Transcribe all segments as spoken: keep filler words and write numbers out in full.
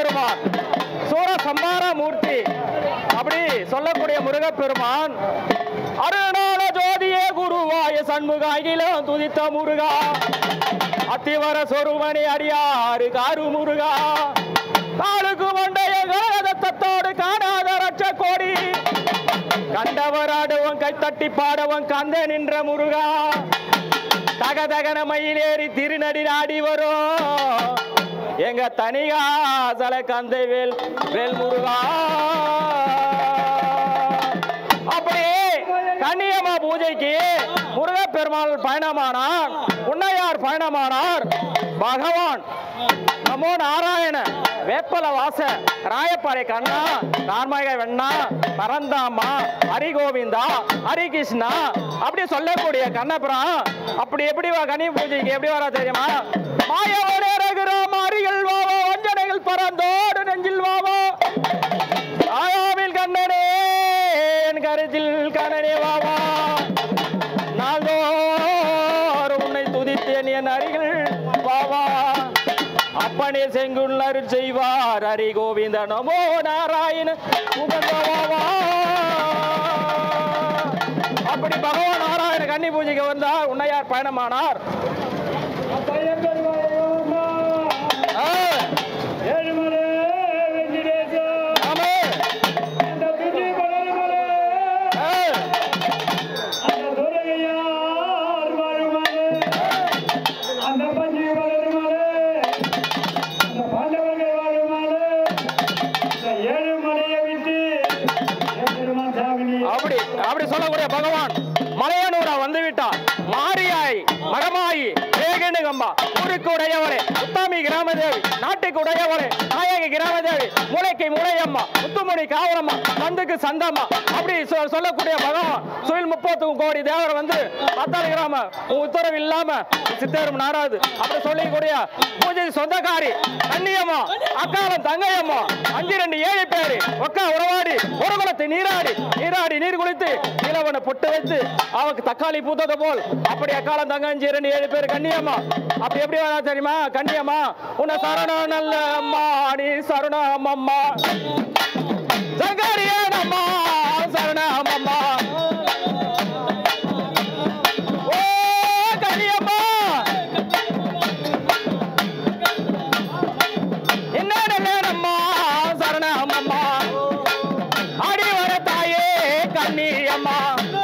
முருகப்பெருமான் சூர சம்மார மூர்த்தி அப்படி சொல்லக்கூடிய முருகப்பெருமான் அருணால ஜோதியே குருவாய சண்முக அகிலம் துதித்த முருகா அத்திவர சொருமணி அடியாறு காரு முருகா காலுக்கு மண்டைய கரதத்தோடு காணாத ரட்ச கோடி கண்டவராடுவன் கைத்தட்டி பாடவன் கந்த நின்ற முருகா தகதகன மயிலேறி திருநடி நாடி வரும் எங்க தனிகாசல கந்தை வேல் வேல் முருகா. அப்படியே கன்னியம்மா பூஜைக்கு முருகப்பெருமாள் பயணமானார், உன்னையார் பயணமானார். பகவான் நமோ நாராயண வேப்பல வாச ராயப்பாறை கண்ணா கார்மக வெண்ணா பரந்தாமா ஹரிகோவிந்தா ஹரிகிருஷ்ணா அப்படி சொல்லக்கூடிய கண்ணபுரம் அப்படி எப்படி கன்னி பூஜைக்கு எப்படி வரா தெரியுமா? மாயவரே ரகுராம அரிகள் வாவோ வஞ்சனைகள் பறந்தோடு நெஞ்சில் வாவோ ஆயாவில் கண்ணனே என் கருத்தில் கண்ணனே வாவா நாள்தோறும் உன்னை துதித்தேன் என் அருகில் வாவா அப்பனே செங்குள்ளர் செய்வார் ஹரி கோவிந்த நமோ நாராயண உகந்தவாவா. அப்படி பகவான் நாராயண கன்னி பூஜைக்கு வந்தார், உன்னையார் பயணமானார். அப்படி அப்படி சொல்லக்கூடிய பகவான் மலையனூரா வந்து விட்டார். மாரியாய் மகமாயி ஏகனுகம்பா ஊருக்கு உடையவளே உத்தாமி கிராமதேவி நாட்டுக்கு உடையவளே நாயகி கிராமதேவி மூளைக்கு மூளையம்மா முத்துமணி காவலம்மா சந்துக்கு சந்தம்மா அப்படி சொல்லக்கூடிய பகவான் சுயில் முப்பத்துக்கும் கோடி தேவர் வந்து பத்தாறு கிராம உத்தரவு இல்லாம சித்தரும் நாராது அப்படி சொல்லக்கூடிய பூஜை சொந்தக்காரி கன்னியம்மா அக்காலம் தங்கையம்மா அஞ்சு ரெண்டு ஏழு பேரு ஒக்கா உறவாடி ஒரு குளத்தை நீராடி நீராடி நீர் குளித்து இளவனை பொட்டு வைத்து அவனுக்கு தக்காளி பூத்தது போல் அப்படி அக்காலம் தங்க அஞ்சு ரெண்டு ஏழு பேர் கன்னியம்மா அப்படி எப்படி வரா தெரியுமா? கன்னியம்மா உன்னை சரண நல்ல அம்மா நீ சரணம் அம்மா சங்கரியனம்மா சரணம் அம்மா ஓ கன்னியம்மா என்ன நல்லம்மா சரணம் அம்மா அடி வர தாயே கன்னியம்மா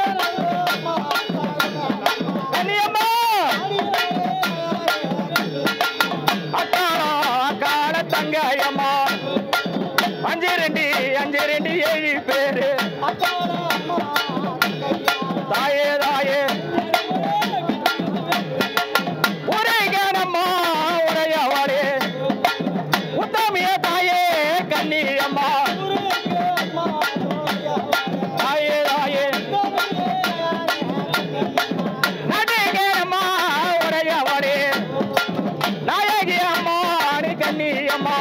கன்னியம்மா அக்காளா அக்காள தங்கையம்மா அஞ்சு ரெண்டு அஞ்சு ரெண்டு ஏழு பேரு தாயே தாயே உரைகனம்மா உரையவளே உத்தமிய தாயே கன்னியம்மா தாயே தாயே நடிகரம்மா உரையவளே நாயகி அம்மா கன்னியம்மா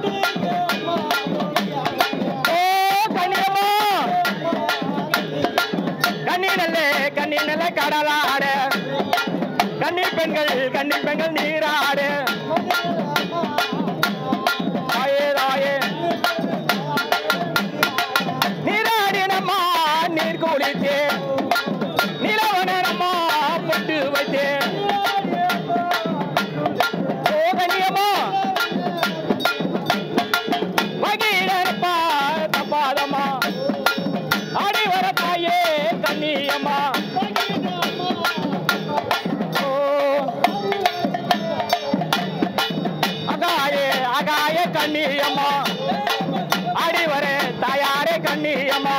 கண்ணி நல்ல கடலாடு கண்ணி பெண்கள் கண்ணி பெண்கள் நீராடு தாயே தாயே நீராடினம்மா நீர் குளித்தே நிலவனம்மா பொட்டு வைத்தே ஓ கன்னியம்மா மகிழப்பா தப்பாதம்மா ஆடி வர தாயே கன்னியம்மா அகாயே அகாய கன்னியம்மா ஆடி வர தாயாரே கன்னியம்மா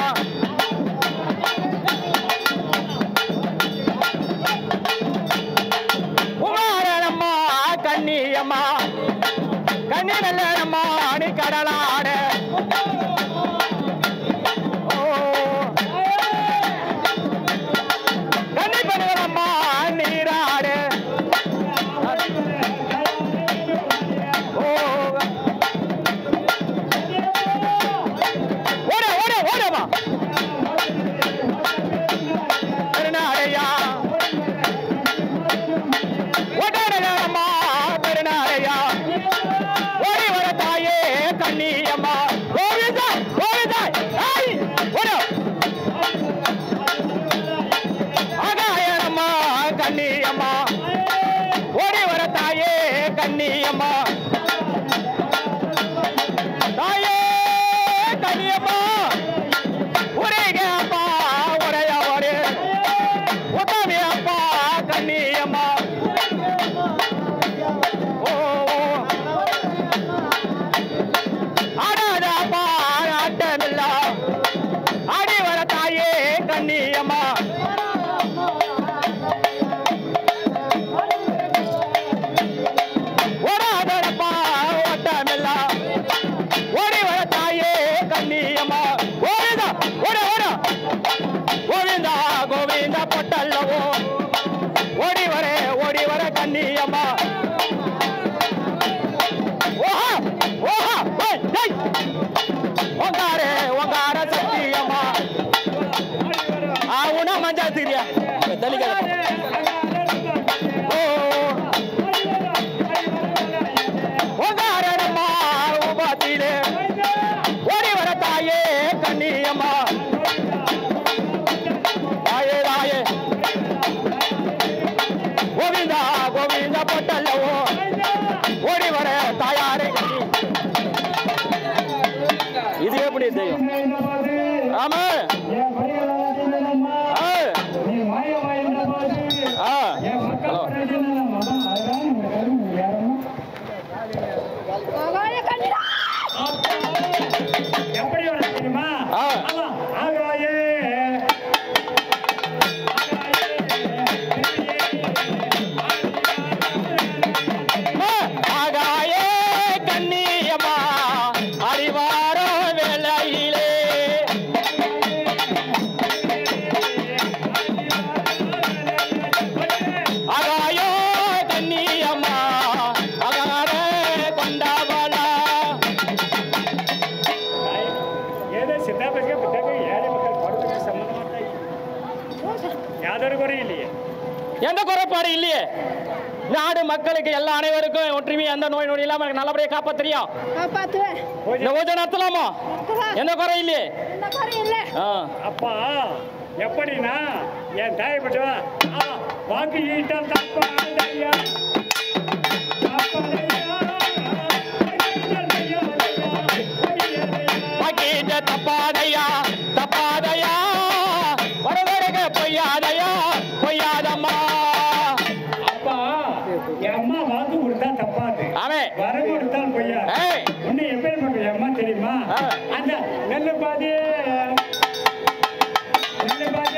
உமாரம்மா கன்னியம்மா கண்ணி நல்லம்மா அணி கடலாட நீராடு ஓட ஓட ஓடமா பெருநாளையா ஓடமா பெருநாளையா ஓடி வர தாயே கண்ணியம்மா கோவிந்தா கோவிந்தா ஏய் ஓடு ஆகாயம்மா கண்ணியம்மா ஓடி வர தாயே கண்ணியம்மா தாயே கண்ணியம்மா உரைங்க அப்பா உரைய ஓடு உத்தமி அப்பா கண்ணியம்மா ஓ ஆடாதப்பா ஆட்டமில்ல ஆடி வர தாயே கண்ணியம்மா ஓடாதப்பா ஓட்டமில்ல ஓடி வர தாயே கண்ணியம்மா கோவிந்தா ஓட ஓட கோவிந்தா கோவிந்தா பொட்டல்லவோ ஓடி வர ஓடி வர கண்ணியம்மா ஓஹா ஓஹா டேய் ஓங்காரே ஓங்கார சத்தியம்மா ஆவுனா மஞ்சா திரியா தலிக்க ஓ ஓங்காரம்மா உபாத்திலே ஓடி வர தாயே கண்ணியம்மா தாயே தாயே கோவிந்தா கோவிந்தா பொட்டல்லவோ ஓடி வர தாயாரே இது எப்படி தெரியும் ஆமா எப்படி வர தெரியுமா ஆகாயே ஆகாயே கண்ணியம்மா அறிவார வேளையிலே ஆகாயோ கண்ணியம்மா அகார கொண்டவளா ஏதோ சித்தாபதிக்கு புத்தகம் ஏழை மக்கள் போறதுக்கு சம்பந்தமா யாதொரு குறை இல்லையே எந்த குறைபாடு இல்லையே நாடு மக்களுக்கு எல்லா அனைவருக்கும் ஒற்றுமை எந்த நோய் நொடி இல்லாம நல்லபடியா காப்பாத்துறியும் இந்த பூஜை நடத்தலாமா எந்த குறை இல்லையே அப்பா எப்படின்னா என் தாயை பற்றவா வாக்கு ஈட்டம் தப்பாதையா தப்பாதையா தப்பாதையா வரவரக பொய்யாதையா பொய்யாதம்மா அப்பா என் அம்மா வாக்கு கொடுத்தா தப்பாது ஆமே வர கொடுத்தால் பொய்யா உன்னை எப்படி பண்ற அம்மா தெரியுமா அந்த நெல்லு பாதி நெல்லு பாதி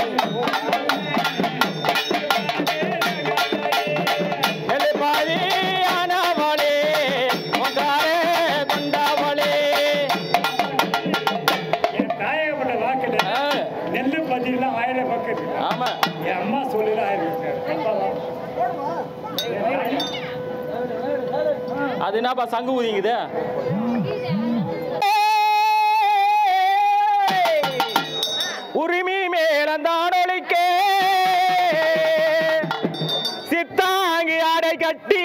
நெல்லு பாதி ஆனவளே உங்காரே கொண்டவளே என் தாயகப்பட்ட வாக்குல நெல்லு பாதிலாம் ஆயிரம் பக்கத்து ஆமா என் அம்மா சொல்லல ஆயிரம் அது என்னப்பா சங்கு ஊதிங்குது உரிமை மேலந்தானொழிக்கே சித்தாங்கி ஆடை கட்டி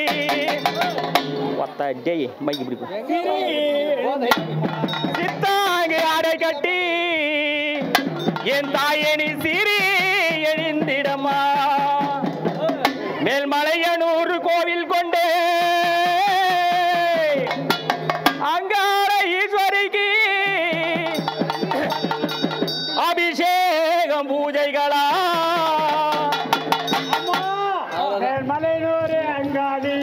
சித்தாங்கி ஆடை கட்டி என் தாயணி சிறி எழுந்திடமா மேல்மலையனூர் கோவில் கொண்டே அங்கார ஈஸ்வரிக்கு அபிஷேகம் பூஜைகளா மேல்மலையூர் அங்காடி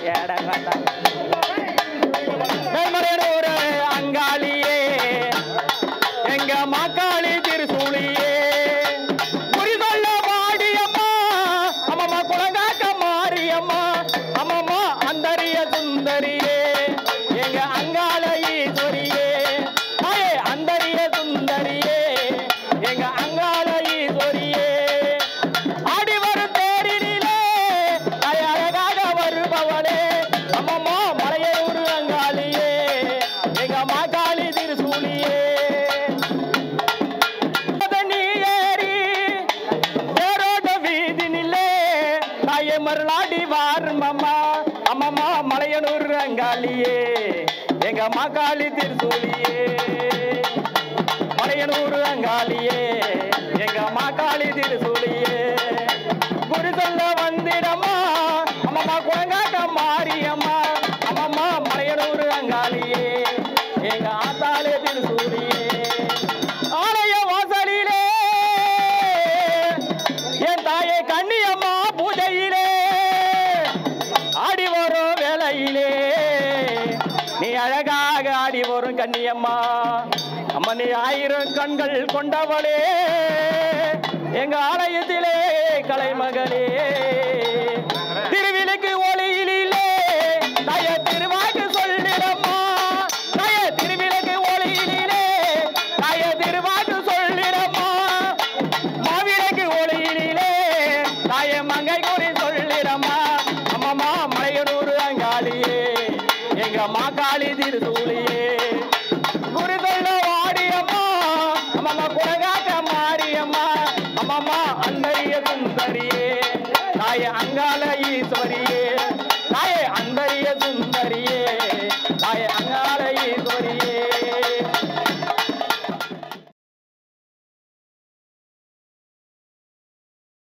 மேல்மலையனூர் அங்காளியே எங்க மாக்காளி திருசூலியே குறி சொல்ல வாடியம்மா அம்மம்மா குலங்காக்க மாரியம்மா அம்மம்மா அந்தரிய சுந்தரியே எங்க அங்காள ஈஸ்வரியே தாயே அந்தரிய சுந்தரியே எங்க அங்காள ஈஸ்வரியே ஆடி வரும் தேரினிலே தாய் அழகாக வருபவளே அம்மம்மா மலையூர் அங்காளியே எங்க மாக்காளி திருசூலியே மருளாடி வாரும் அம்மா அம்மம்மா மலையனூர் அங்காளியே எங்க மாக்காளி திருசூலியே மலையனூர் அங்காளியே எங்க மாக்காளி திருசூலியே குரு சொல்ல வந்திடம்மா அம்மம்மா குழங்காட்ட மாரியம்மா அம்மம்மா மலையனூர் அங்காளியே எங்க ஆத்தாளே திருசூலியே ஆலய வாசலிலே என் தாயை கண்ணியம்மா பூஜையிலே ஆடி வரும் வேளையிலே நீ அழகாக ஆடி வரும் கண்ணியம்மா அம்மா நீ ஆயிரம் கண்கள் கொண்டவளே எங்க ஆலயத்திலே கலைமகளே